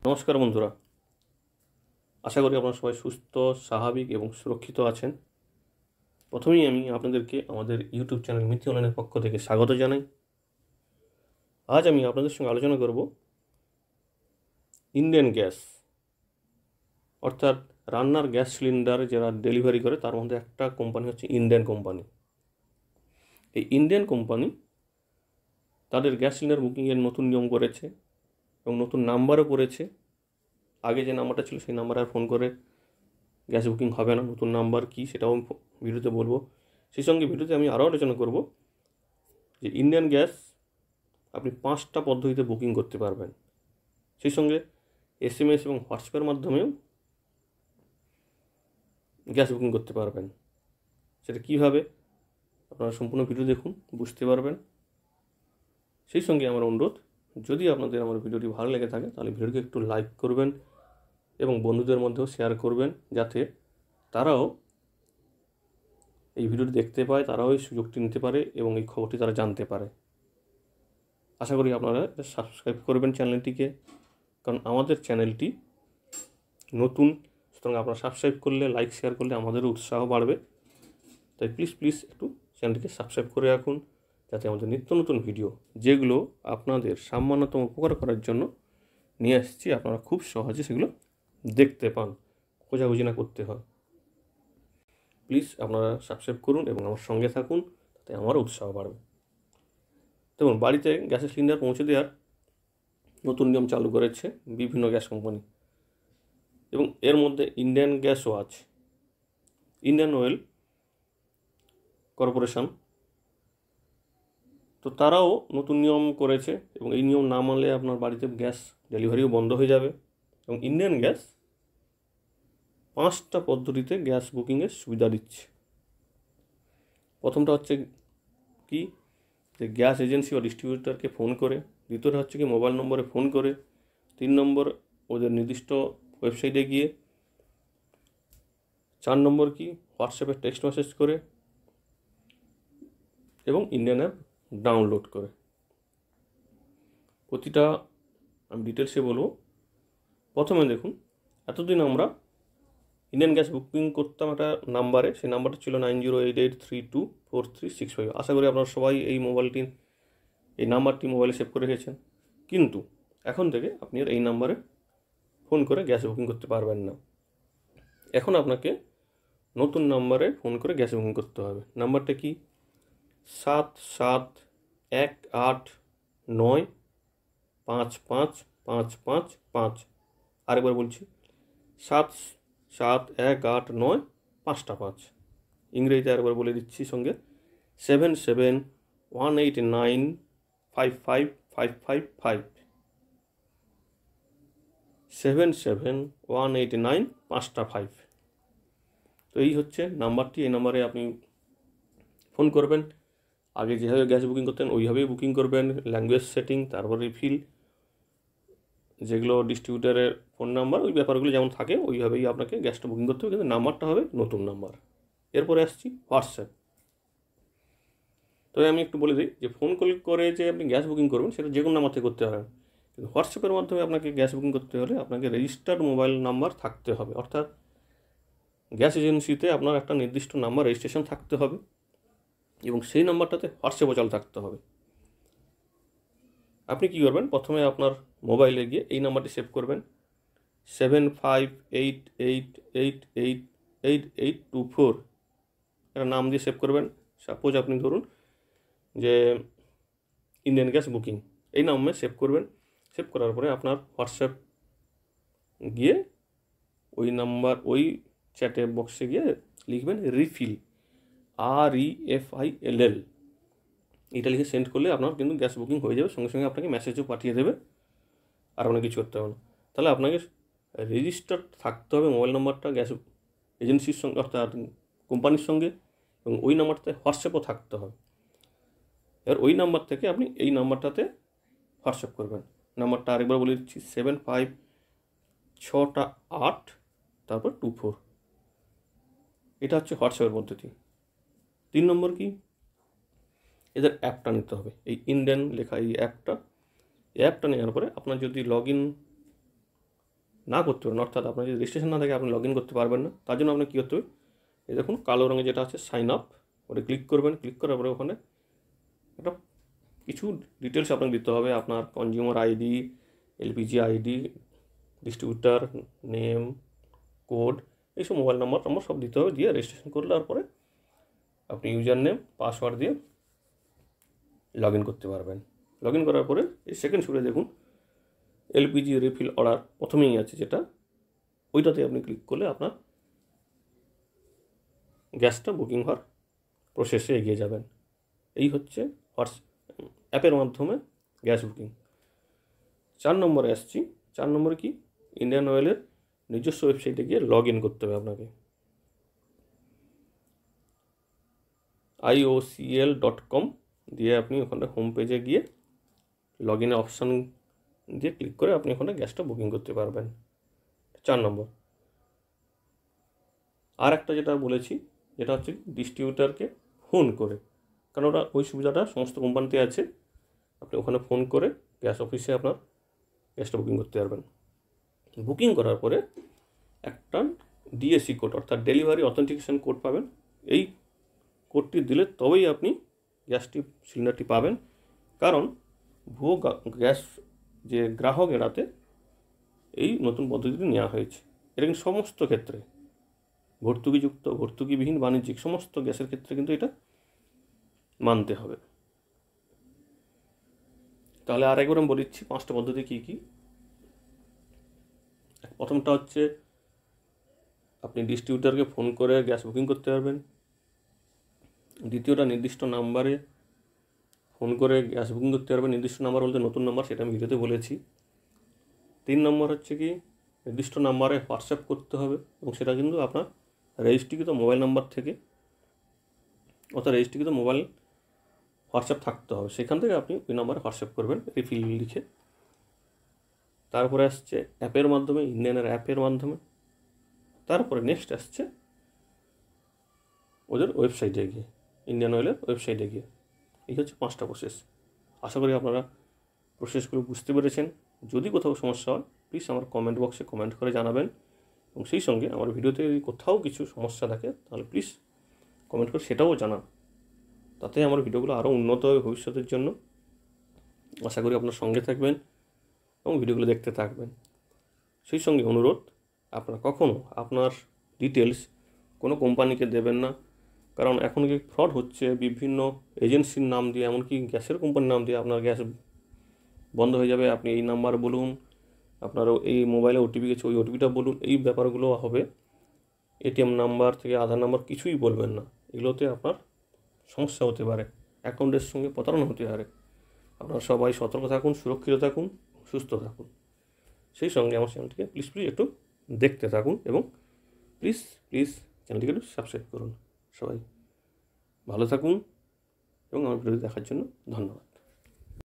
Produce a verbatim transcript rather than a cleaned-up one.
নমস্কার বন্ধুরা, আশা করি আপনারা সবাই সুস্থ, স্বাভাবিক এবং সুরক্ষিত আছেন। প্রথমেই আমি আপনাদেরকে আমাদের ইউটিউব চ্যানেল মিথি অনলাইনের পক্ষ থেকে স্বাগত জানাই। আজ আমি আপনাদের সঙ্গে আলোচনা করব ইন্ডিয়ান গ্যাস, অর্থাৎ রান্নার গ্যাস সিলিন্ডার যারা ডেলিভারি করে তার মধ্যে একটা কোম্পানি হচ্ছে ইন্ডিয়ান কোম্পানি। এই ইন্ডিয়ান কোম্পানি তাদের গ্যাস সিলিন্ডার বুকিংয়ের নতুন নিয়ম করেছে এবং নতুন নাম্বারও করেছে। আগে যে নাম্বারটা ছিল সেই নাম্বারে আর ফোন করে গ্যাস বুকিং হবে না। নতুন নাম্বার কি সেটাও আমি ভিডিওতে বলবো। সেই সঙ্গে ভিডিওতে আমি আরও আলোচনা করব যে ইন্ডিয়ান গ্যাস আপনি পাঁচটা পদ্ধতিতে বুকিং করতে পারবেন। সেই সঙ্গে এস এম এস এবং হোয়াটসঅ্যাপের মাধ্যমেও গ্যাস বুকিং করতে পারবেন। সেটা কীভাবে আপনারা সম্পূর্ণ ভিডিও দেখুন, বুঝতে পারবেন। সেই সঙ্গে আমার অনুরোধ, যদি আপনাদের আমার ভিডিওটি ভালো লেগে থাকে তাহলে ভিডিওটি একটু লাইক করবেন এবং বন্ধুদের মধ্যেও শেয়ার করবেন, যাতে তারাও এই ভিডিওটি দেখতে পায়, তারাও এই সুযোগটি নিতে পারে এবং এই খবরটি তারা জানতে পারে। আশা করি আপনারা সাবস্ক্রাইব করবেন চ্যানেলটিকে, কারণ আমাদের চ্যানেলটি নতুন, সুতরাং আপনারা সাবস্ক্রাইব করলে, লাইক শেয়ার করলে আমাদেরও উৎসাহ বাড়বে। তাই প্লিজ প্লিজ একটু চ্যানেলটিকে সাবস্ক্রাইব করে রাখুন, যাতে আমাদের নিত্য নতুন ভিডিও যেগুলো আপনাদের সামান্যতম উপকার করার জন্য নিয়ে আসছি, আপনারা খুব সহজে সেগুলো দেখতে পান, খোঁজাখুঁজি না করতে হয়। প্লিজ আপনারা সাবস্ক্রাইব করুন এবং আমার সঙ্গে থাকুন, তাতে আমারও উৎসাহ বাড়বে। দেখুন, বাড়িতে গ্যাসের সিলিন্ডার পৌঁছে দেওয়ার নতুন নিয়ম চালু করেছে বিভিন্ন গ্যাস কোম্পানি, এবং এর মধ্যে ইন্ডিয়ান গ্যাসও আছে। ইন্ডিয়ান অয়েল কর্পোরেশন, তো তারাও নতুন নিয়ম করেছে এবং এই নিয়ম না মানলে আপনার বাড়িতে গ্যাস ডেলিভারিও বন্ধ হয়ে যাবে। এবং ইন্ডিয়ান গ্যাস পাঁচটা পদ্ধতিতে গ্যাস বুকিংয়ের সুবিধা দিচ্ছে। প্রথমটা হচ্ছে কি, যে গ্যাস এজেন্সি বা ডিস্ট্রিবিউটারকে ফোন করে। দ্বিতীয়টা হচ্ছে কি, মোবাইল নম্বরে ফোন করে। তিন নম্বর, ওদের নির্দিষ্ট ওয়েবসাইটে গিয়ে। চার নম্বর কি, হোয়াটসঅ্যাপে টেক্সট মেসেজ করে এবং ইন্ডিয়ান অ্যাপ ডাউনলোড করে। প্রতিটা আমি ডিটেলসে বলবো। প্রথমে দেখুন, এতদিন আমরা ইন্ডিয়ান গ্যাস বুকিং করতাম একটা নাম্বারে, সেই নাম্বারটা ছিল nine zero eight eight three two four three six five. আশা করি আপনারা সবাই এই মোবাইলটি এই নাম্বারটি মোবাইলে সেভ করে রেখেছেন। কিন্তু এখন থেকে আপনি আর এই নাম্বারে ফোন করে গ্যাস বুকিং করতে পারবেন না। এখন আপনাকে নতুন নাম্বারে ফোন করে গ্যাস বুকিং করতে হবে। নাম্বারটা কি, সাত সাত এক আট নয় পাঁচ পাঁচ পাঁচ পাঁচ পাঁচ। আরেকবার বলছি, সাত সাত এক আট নয় পাঁচটা পাঁচ। ইংরেজিতে আরেকবার বলে দিচ্ছি সঙ্গে, seven seven one eight nine five five five five five. Seven seven one eight nine পাঁচটা ফাইভ। তো এই হচ্ছে নাম্বারটি। এই নাম্বারে আপনি ফোন করবেন। আগে যেভাবে গ্যাস বুকিং করতেন ওইভাবেই বুকিং করবেন। ল্যাঙ্গুয়েজ সেটিং, তারপর রিফিল, যেগুলো ডিস্ট্রিবিউটারের ফোন নাম্বার, ওই ব্যাপারগুলো যেমন থাকে ওইভাবেই আপনাকে গ্যাসটা বুকিং করতে হবে, কিন্তু নাম্বারটা হবে নতুন নাম্বার। এরপরে আসছি হোয়াটসঅ্যাপ। তবে আমি একটু বলে দিই যে ফোন কল করে যে আপনি গ্যাস বুকিং করবেন সেটা যে কোনো নাম্বার থেকে করতে পারেন, কিন্তু হোয়াটসঅ্যাপের মাধ্যমে আপনাকে গ্যাস বুকিং করতে হলে আপনাকে রেজিস্টার্ড মোবাইল নাম্বার থাকতে হবে। অর্থাৎ গ্যাস এজেন্সিতে আপনার একটা নির্দিষ্ট নাম্বার রেজিস্ট্রেশন থাকতে হবে এবং সেই নাম্বারটাতে হোয়াটসঅ্যাপও চালু থাকতে হবে। আপনি কী করবেন, প্রথমে আপনার মোবাইলে গিয়ে এই নাম্বারটি সেভ করবেন, seven five eight eight eight eight eight eight two four. একটা নাম দিয়ে সেভ করবেন। সাপোজ আপনি ধরুন যে ইন্ডিয়ান গ্যাস বুকিং, এই নামে সেভ করবেন। সেভ করার পরে আপনার হোয়াটসঅ্যাপ গিয়ে ওই নাম্বার, ওই চ্যাটে বক্সে গিয়ে লিখবেন রিফিল, আর E F I L L. এটা লিখে সেন্ড করলে আপনার কিন্তু গ্যাস বুকিং হয়ে যাবে। সঙ্গে সঙ্গে আপনাকে মেসেজও পাঠিয়ে দেবে, আর আপনাকে কিছু করতে হবে না। তাহলে আপনাকে রেজিস্টার্ড থাকতে হবে মোবাইল নাম্বারটা গ্যাস এজেন্সির সঙ্গে, অর্থাৎ কোম্পানির সঙ্গে, এবং ওই নাম্বারটাতে হোয়াটসঅ্যাপও থাকতে হবে। এবার ওই নাম্বার থেকে আপনি এই নাম্বারটাতে হোয়াটসঅ্যাপ করবেন। নাম্বারটা আরেকবার বলে দিচ্ছি, সেভেন ফাইভ ছটা আট তারপর টু ফোর। এটা হচ্ছে হোয়াটসঅ্যাপের পদ্ধতি। তিন নম্বর কি, এদের অ্যাপটা নিতে হবে, এই ইন্ডিয়ান লেখা এই অ্যাপটা। এই অ্যাপটা নেওয়ার পরে আপনার যদি লগ ইন না করতে পারেন, অর্থাৎ আপনার যদি রেজিস্ট্রেশন না থাকে আপনি লগ ইন করতে পারবেন না, তার জন্য আপনি কী করতে হবে, এই দেখুন কালো রঙে যেটা আছে সাইন আপ, ওটা ক্লিক করবেন। ক্লিক করার পরে ওখানে একটা কিছু ডিটেলস আপনাকে দিতে হবে, আপনার consumer ID, LPG ID, distributor name, code, এইসব মোবাইল নাম্বার নম্বর সব দিতে হবে। দিয়ে রেজিস্ট্রেশন করলে পরে আপনি ইউজার নেম পাসওয়ার্ড দিয়ে লগ ইন করতে পারবেন। লগ ইন করার পরে এই সেকেন্ড শুরু দেখুন এলপিজি রিফিল অর্ডার প্রথমেই আছে যেটা, ওইটাতে আপনি ক্লিক করলে আপনার গ্যাসটা বুকিং হওয়ার প্রসেসে এগিয়ে যাবেন। এই হচ্ছে হোয়াটস অ্যাপের মাধ্যমে গ্যাস বুকিং। চার নম্বরে আসছি। চার নম্বরে কি, ইন্ডিয়ান অয়েলের নিজস্ব ওয়েবসাইটে গিয়ে লগ ইন করতে হবে আপনাকে। I O C L dot com দিয়ে আপনি ওখানে হোম পেজে গিয়ে লগ ইনের অপশান দিয়ে ক্লিক করে আপনি ওখানে গ্যাসটা বুকিং করতে পারবেন। চার নম্বর। আর একটা যেটা বলেছি যেটা হচ্ছে ডিস্ট্রিবিউটারকে ফোন করে, কারণ ওটা ওই সুবিধাটা সমস্ত কোম্পানিতে আছে। আপনি ওখানে ফোন করে গ্যাস অফিসে আপনার গ্যাসটা বুকিং করতে পারবেন। বুকিং করার পরে একটা ডিএসি কোড অর্থাৎ ডেলিভারি অথেন্টিকেশন কোড পাবেন। এই কোডটি দিলে তবেই আপনি গ্যাসটি সিলিন্ডারটি পাবেন, কারণ ভুয়ো গ্যাস যে গ্রাহক এড়াতে এই নতুন পদ্ধতিটি নেওয়া হয়েছে। এটা কিন্তু সমস্ত ক্ষেত্রে ভর্তুকিযুক্ত ভর্তুকিবিহীন বাণিজ্যিক সমস্ত গ্যাসের ক্ষেত্রে কিন্তু এটা মানতে হবে। তাহলে আর একবার আমি বলিচ্ছি পাঁচটা পদ্ধতি কী কী। প্রথমটা হচ্ছে আপনি ডিস্ট্রিবিউটারকে ফোন করে গ্যাস বুকিং করতে পারবেন। দ্বিতীয়টা নির্দিষ্ট নাম্বারে ফোন করে গ্যাস বুকিং করতে পারবেন। নির্দিষ্ট নাম্বার বলতে নতুন নাম্বার, সেটা আমি ভিডিওতে বলেছি। তিন নম্বর হচ্ছে কি, নির্দিষ্ট নাম্বারে হোয়াটসঅ্যাপ করতে হবে এবং সেটা কিন্তু আপনার রেজিস্ট্রিকৃত মোবাইল নাম্বার থেকে অর্থাৎ রেজিস্ট্রিকৃত মোবাইল হোয়াটসঅ্যাপ থাকতে হবে, সেখান থেকে আপনি ওই নাম্বারে হোয়াটসঅ্যাপ করবেন রিফিল লিখে। তারপরে আসছে অ্যাপের মাধ্যমে, ইন্ডিয়ানের অ্যাপের মাধ্যমে। তারপরে নেক্সট আসছে ওদের ওয়েবসাইটে গিয়ে, ইন্ডিয়ান অয়েলের ওয়েবসাইটে গিয়ে। এই হচ্ছে পাঁচটা প্রসেস। আশা করি আপনারা প্রসেসগুলো বুঝতে পেরেছেন। যদি কোথাও সমস্যা হয় প্লিজ আমার কমেন্ট বক্সে কমেন্ট করে জানাবেন, এবং সেই সঙ্গে আমার ভিডিওতে যদি কোথাও কিছু সমস্যা থাকে তাহলে প্লিজ কমেন্ট করে সেটাও জানান, তাতে আমার ভিডিওগুলো আরও উন্নত হবে ভবিষ্যতের জন্য। আশা করি আপনার সঙ্গে থাকবেন এবং ভিডিওগুলো দেখতে থাকবেন। সেই সঙ্গে অনুরোধ, আপনারা কখনও আপনার ডিটেলস কোনো কোম্পানিকে দেবেন না, কারণ এখন কি ফ্রড হচ্ছে বিভিন্ন এজেন্সির নাম দিয়ে, এমনকি গ্যাসের কোম্পানির নাম দিয়ে আপনার গ্যাস বন্ধ হয়ে যাবে। আপনি এই নাম্বার বলুন, আপনার এই মোবাইলে ওটিপি গেছে ওই ওটিপিটা বলুন, এই ব্যাপারগুলো হবে। এটিএম নাম্বার থেকে আধার নাম্বার কিছুই বলবেন না, এগুলোতে আপনার সমস্যা হতে পারে, অ্যাকাউন্টের সঙ্গে প্রতারণা হতে পারে। আপনারা সবাই সতর্ক থাকুন, সুরক্ষিত থাকুন, সুস্থ থাকুন। সেই সঙ্গে আমার চ্যানেলটিকে প্লিজ প্লিজ একটু দেখতে থাকুন এবং প্লিজ প্লিজ চ্যানেলটিকে একটু সাবস্ক্রাইব করুন। সবাই ভালো থাকুন এবং আমার ভিডিও দেখার জন্য ধন্যবাদ।